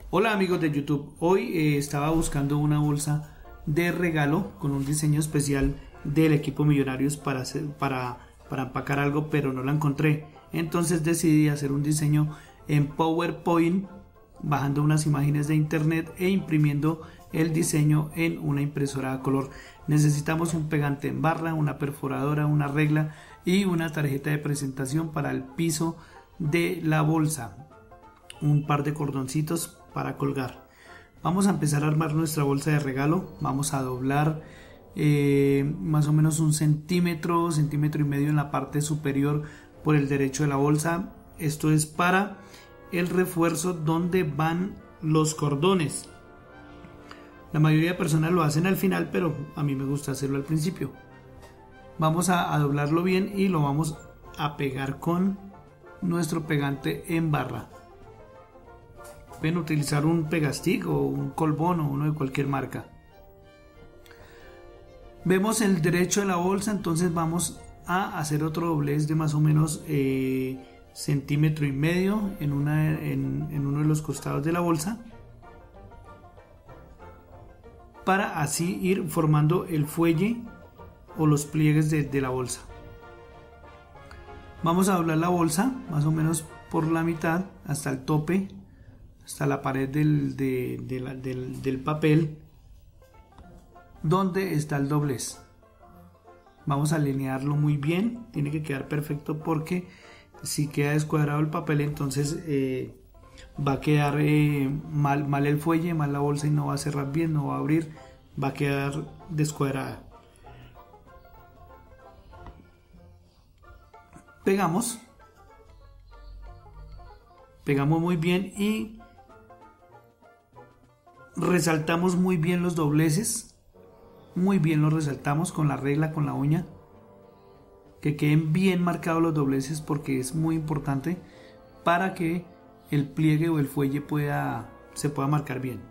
Hola amigos de YouTube, hoy estaba buscando una bolsa de regalo con un diseño especial del equipo Millonarios para empacar algo, pero no la encontré. Entonces decidí hacer un diseño en PowerPoint, bajando unas imágenes de internet e imprimiendo el diseño en una impresora a color. Necesitamos un pegante en barra, una perforadora, una regla y una tarjeta de presentación para el piso de la bolsa, un par de cordoncitos para colgar. Vamos a empezar a armar nuestra bolsa de regalo. Vamos a doblar más o menos un centímetro y medio en la parte superior por el derecho de la bolsa. Esto es para el refuerzo donde van los cordones. La mayoría de personas lo hacen al final, pero a mí me gusta hacerlo al principio. Vamos a doblarlo bien y lo vamos a pegar con nuestro pegante en barra. Pueden utilizar un Pegastick o un Colbón o uno de cualquier marca. Vemos el derecho de la bolsa, entonces vamos a hacer otro doblez de más o menos centímetro y medio en uno de los costados de la bolsa, para así ir formando el fuelle o los pliegues de la bolsa. Vamos a doblar la bolsa más o menos por la mitad hasta el tope, hasta la pared del papel donde está el doblez. Vamos a alinearlo muy bien, tiene que quedar perfecto, porque si queda descuadrado el papel entonces va a quedar mal el fuelle, mal la bolsa, y no va a cerrar bien, no va a abrir, va a quedar descuadrada. Pegamos muy bien y resaltamos muy bien los dobleces, muy bien los resaltamos con la regla, con la uña, que queden bien marcados los dobleces, porque es muy importante para que el pliegue o el fuelle se pueda marcar bien.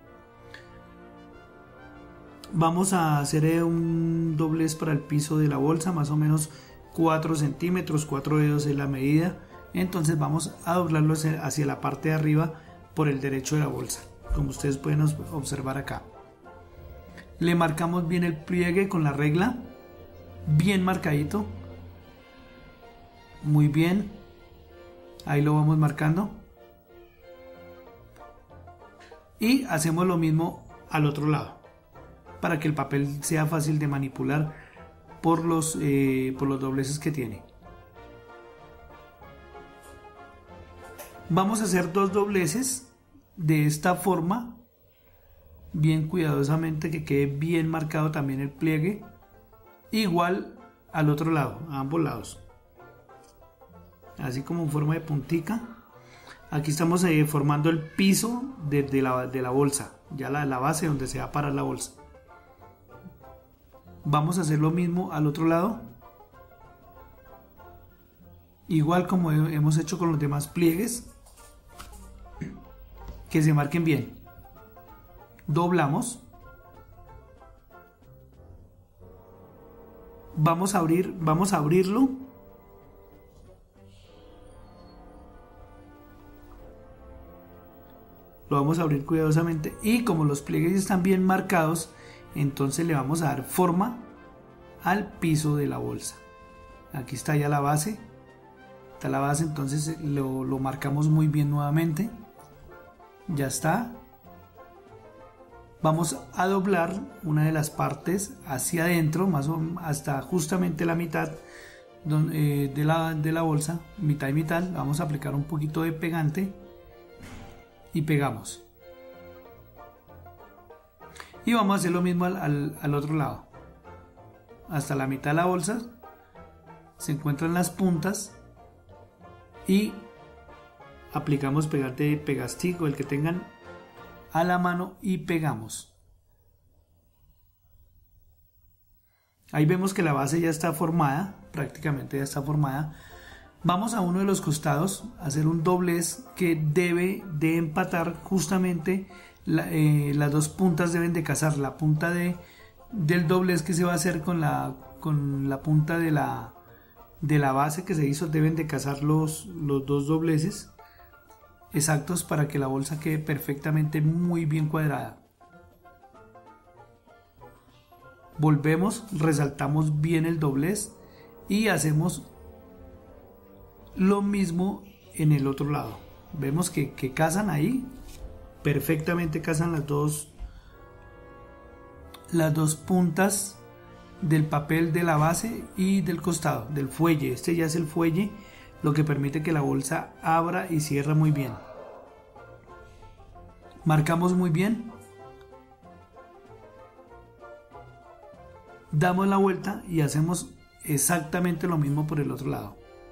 Vamos a hacer un doblez para el piso de la bolsa, más o menos 4 centímetros, 4 dedos es la medida. Entonces vamos a doblarlo hacia la parte de arriba por el derecho de la bolsa, como ustedes pueden observar acá. Le marcamos bien el pliegue con la regla, bien marcadito, muy bien, ahí lo vamos marcando, y hacemos lo mismo al otro lado para que el papel sea fácil de manipular por los dobleces que tiene. Vamos a hacer dos dobleces de esta forma, bien cuidadosamente, que quede bien marcado también el pliegue, igual al otro lado, a ambos lados, así como en forma de puntica. Aquí estamos formando el piso de la bolsa, ya la base donde se va a parar la bolsa. Vamos a hacer lo mismo al otro lado, igual como hemos hecho con los demás pliegues, que se marquen bien. Doblamos, vamos a abrirlo, lo vamos a abrir cuidadosamente, y como los pliegues están bien marcados, entonces le vamos a dar forma al piso de la bolsa. Aquí está ya la base, entonces lo marcamos muy bien nuevamente. Ya está. Vamos a doblar una de las partes hacia adentro, más o menos hasta justamente la mitad de la bolsa, mitad y mitad. Vamos a aplicar un poquito de pegante y pegamos. Y vamos a hacer lo mismo al otro lado. Hasta la mitad de la bolsa se encuentran las puntas y aplicamos pegante de Pegastick o el que tengan a la mano y pegamos. Ahí vemos que la base ya está formada, prácticamente ya está formada. Vamos a uno de los costados a hacer un doblez que debe de empatar justamente. Las dos puntas deben de casar. La punta del doblez que se va a hacer con la punta de la base que se hizo, deben de casar los dos dobleces. exactos para que la bolsa quede perfectamente muy bien cuadrada. Volvemos, resaltamos bien el doblez y hacemos lo mismo en el otro lado. Vemos que casan ahí, perfectamente casan las dos puntas del papel de la base y del costado, del fuelle. Este ya es el fuelle, lo que permite que la bolsa abra y cierra muy bien. Marcamos muy bien, damos la vuelta y hacemos exactamente lo mismo por el otro lado.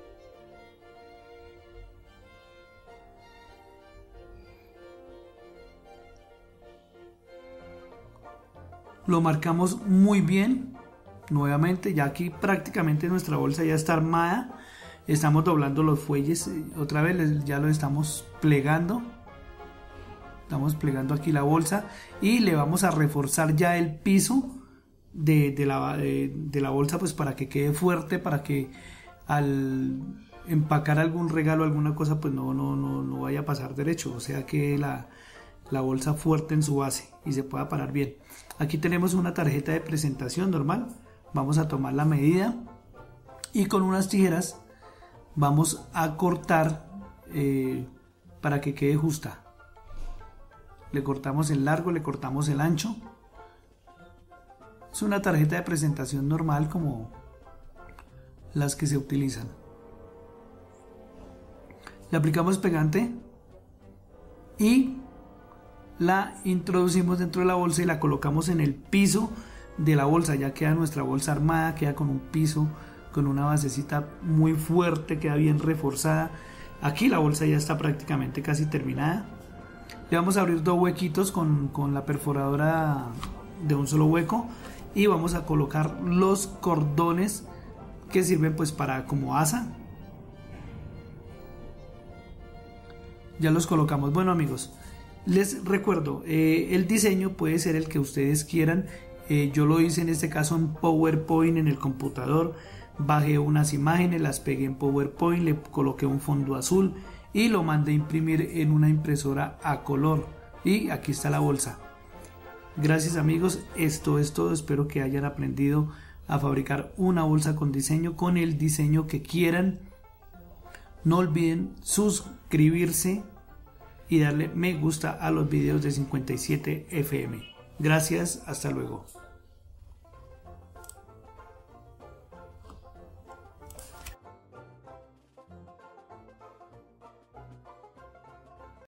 Lo marcamos muy bien. Nuevamente, ya aquí prácticamente nuestra bolsa ya está armada. Estamos doblando los fuelles, otra vez ya lo estamos plegando. Estamos plegando aquí la bolsa y le vamos a reforzar ya el piso de la bolsa, pues para que quede fuerte, para que al empacar algún regalo, alguna cosa, pues no vaya a pasar derecho, o sea que la bolsa fuerte en su base y se pueda parar bien. Aquí tenemos una tarjeta de presentación normal. Vamos a tomar la medida y con unas tijeras vamos a cortar para que quede justa. Le cortamos el largo, le cortamos el ancho. Es una tarjeta de presentación normal como las que se utilizan. Le aplicamos pegante y la introducimos dentro de la bolsa y la colocamos en el piso de la bolsa. Ya queda nuestra bolsa armada, queda con un piso, con una basecita muy fuerte, queda bien reforzada. Aquí la bolsa ya está prácticamente casi terminada. Le vamos a abrir dos huequitos con la perforadora de un solo hueco y vamos a colocar los cordones que sirven pues para como asa. Ya los colocamos. Bueno amigos, les recuerdo, el diseño puede ser el que ustedes quieran. Yo lo hice en este caso en PowerPoint en el computador. Bajé unas imágenes, las pegué en PowerPoint, le coloqué un fondo azul y lo mandé a imprimir en una impresora a color. Y aquí está la bolsa. Gracias amigos, esto es todo. Espero que hayan aprendido a fabricar una bolsa con diseño, con el diseño que quieran. No olviden suscribirse y darle me gusta a los videos de 57 FM. Gracias, hasta luego.